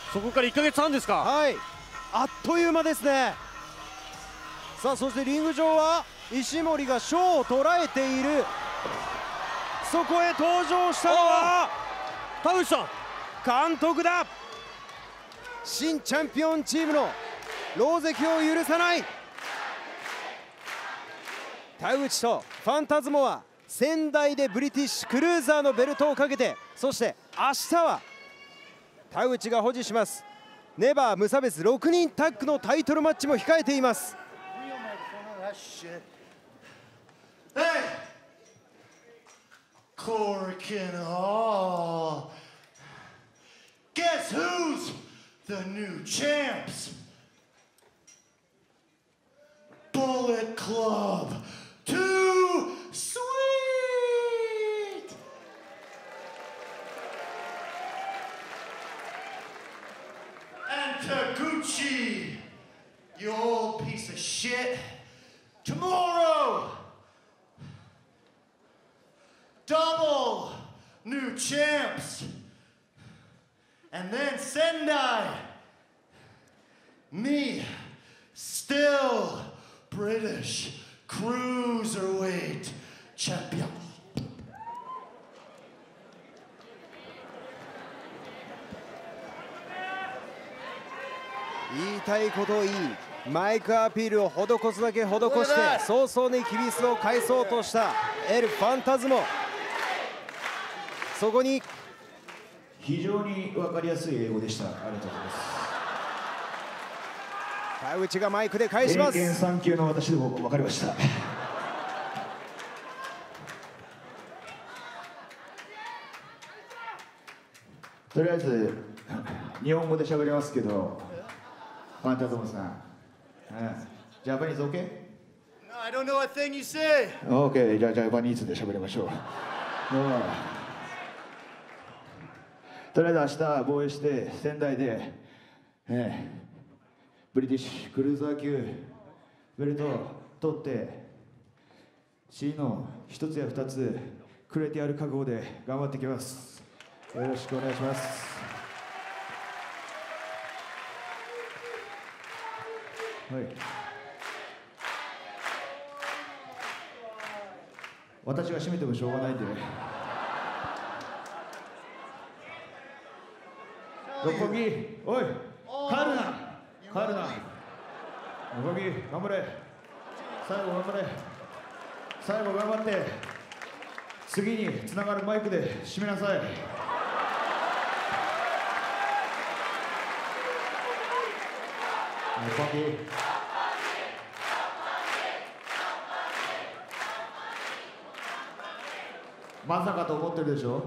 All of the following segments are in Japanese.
そこから1ヶ月半ですか。 はい、あっという間ですね。さあそしてリング上は石森が賞を捉えている。そこへ登場したのは田口さん、 監督だ。新チャンピオンチームの狼藉を許さない。田口とファンタズモは仙台でブリティッシュクルーザーのベルトをかけて、そして明日は田口が保持しますネバー無差別6人タッグのタイトルマッチも控えています。 Corkin Hall. Guess who's the new champs? Bullet Club. Too sweet. And Taguchi, you old piece of shit. Tomorrow, double new champs. And then Sendai, me, still British cruiserweight champion. 言いたいことを言い、マイクアピールを施すだけ施して早々にキビスを返そうとしたエル・ファンタズモ。そこに非常に分かりやすい英語でした。ありがとうございます。 田口がマイクで返します。 英検3級の私でも分かりました。とりあえず日本語で喋りますけど、ファンタズモさん、ジャパニーズ OK？ No, I don't know a thing you say. OK、じゃあジャパニーズで喋りましょう。とりあえず明日防衛して仙台で、ブリティッシュクルーザー級ベルトを取って C の1つや2つくれてやる覚悟で頑張ってきます。よろしくお願いします。はい、私が締めてもしょうがないんで、六本木、おい、帰るな、帰るな、六本木、頑張れ、最後頑張れ、最後頑張って、次につながるマイクで締めなさい。六本木。まさかと思ってるでしょ。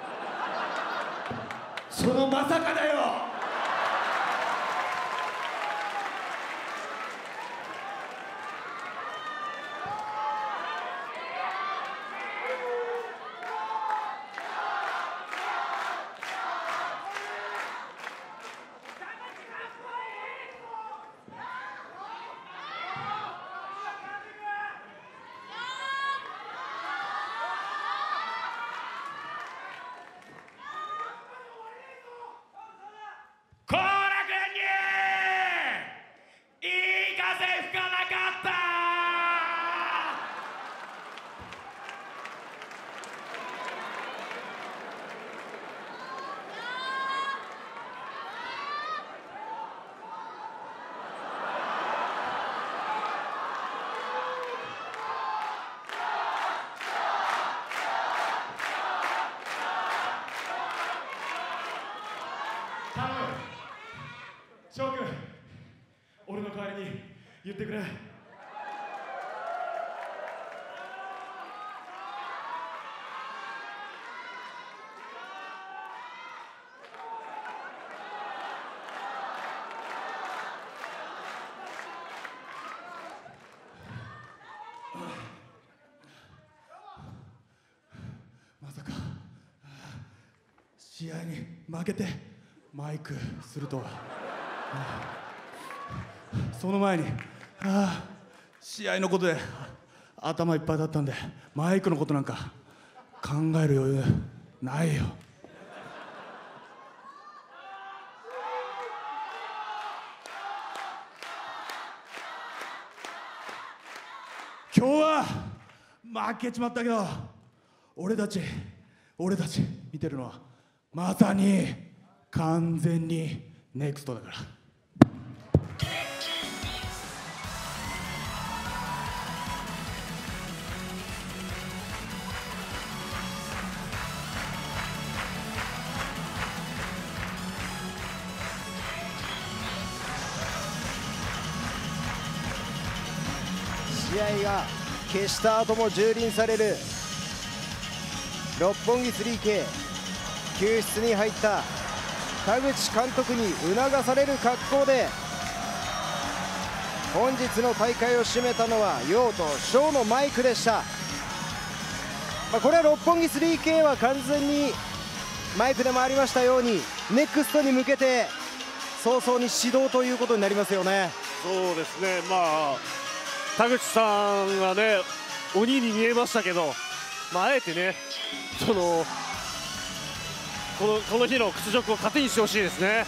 そのまさかだよ。 後楽園にいい風吹かなかった。頼む、翔くん、俺の代わりに言ってくれ。まさか試合に負けてマイクするとは。その前に試合のことで頭いっぱいだったんで、マイクのことなんか考える余裕ないよ。 今日は負けちまったけど、俺たち見てるのはまさに完全にネクストだから。 試合が消した後も蹂躙される六本木 3K。 救出に入った田口監督に促される格好で本日の大会を締めたのは陽と翔のマイクでした。これは六本木 3K は完全にマイクでもありましたようにネクストに向けて早々に指導ということになりますよね。 そうですね、田口さんがね鬼に見えましたけど、あえてねこの日の屈辱を糧にしてほしいですね。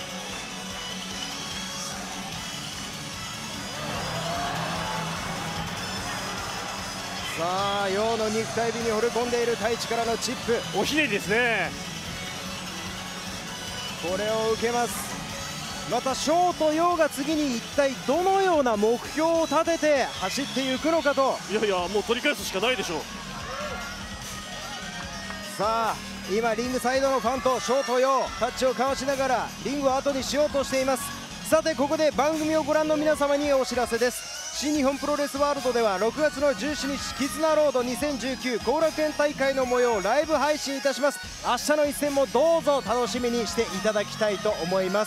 さあ陽の肉体美に惚れ込んでいる太一からのチップ、 おひねりですね。 これを受けます。また翔と陽が次に一体どのような目標を立てて走っていくのかと。 いやいや、もう取り返すしかないでしょう。 さあ今リングサイドのファンと翔と陽タッチを交わしながらリングを後にしようとしています。さてここで番組をご覧の皆様にお知らせです。新日本プロレスワールドでは6月の17日絆ロード2019後楽園大会の模様をライブ配信いたします。明日の一戦もどうぞ楽しみにしていただきたいと思います。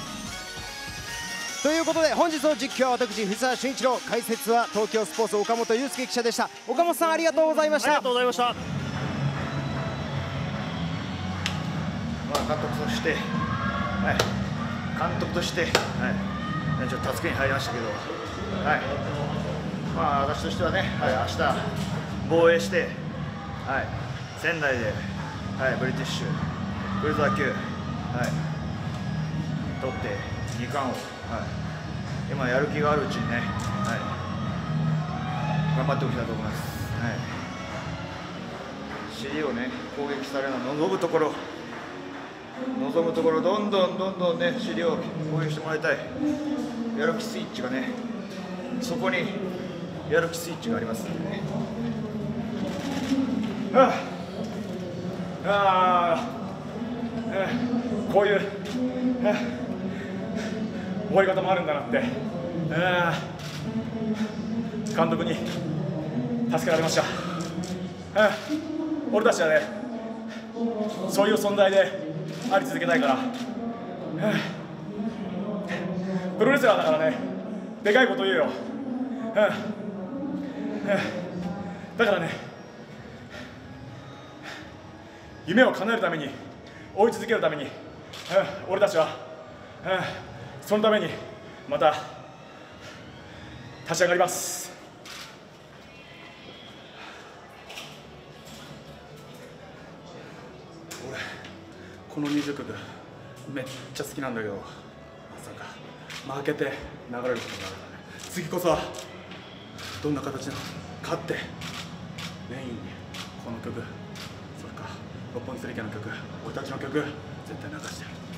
ということで本日の実況は私藤沢俊一郎、解説は東京スポーツ岡本祐介記者でした。岡本さんありがとうございました。 ありがとうございました。 監督として、ちょっと助けに入りましたけど、私としてはね、明日防衛して、仙台で、ブリティッシュクルーザー級、取って2冠を、今やる気があるうちにね、頑張ってほしいなと思います。尻をね攻撃されるのを望むところどんどんね尻を攻撃してもらいたい。やる気スイッチがね、そこにやる気スイッチがありますんでね。こういう終わり方もあるんだなって監督に助けられました。俺たちはねそういう存在であり続けたいから、プロレスラーだからねでかいこと言うよ。だからね夢を叶えるために追い続けるために、俺たちは、そのためにまた立ち上がります。 俺この20曲めっちゃ好きなんだけど、まさか負けて流れることになるからね。次こそはどんな形でも勝ってメインにこの曲、それか六本木3Kの曲、俺たちの曲絶対流してやる。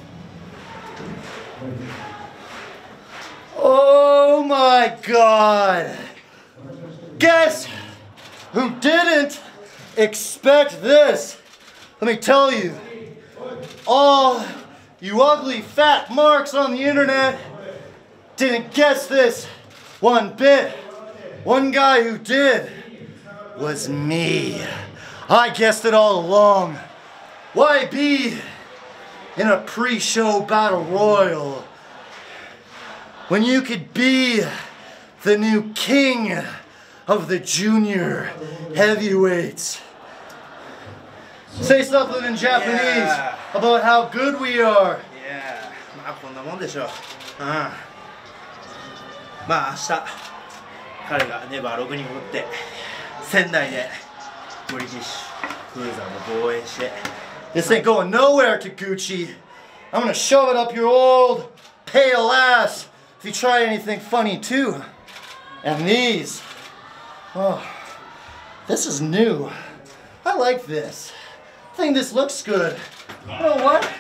Oh my God! Guess who didn't expect this? Let me tell you, all you ugly fat marks on the internet didn't guess this one bit. One guy who did was me. I guessed it all along. Why be in a pre-show battle royal when you could be the new king of the junior heavyweights? Say something in Japanese about how good we are. こんなもんでしょう。明日彼がネバー6人持って仙台でブリティッシュクルーザーも防衛して。 This ain't going nowhere, Taguchi. I'm gonna shove it up your old pale ass if you try anything funny too. And these Oh, this is new. I like this. I think this looks good. You know what?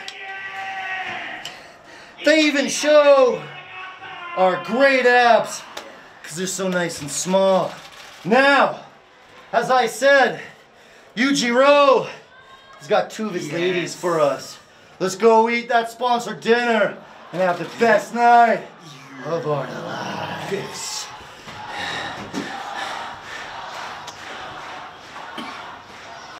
They even show our great abs because they're so nice and small. Now, as I said, Yujiro has got 2 of his ladies for us. Let's go eat that sponsored dinner and have the best night of our lives.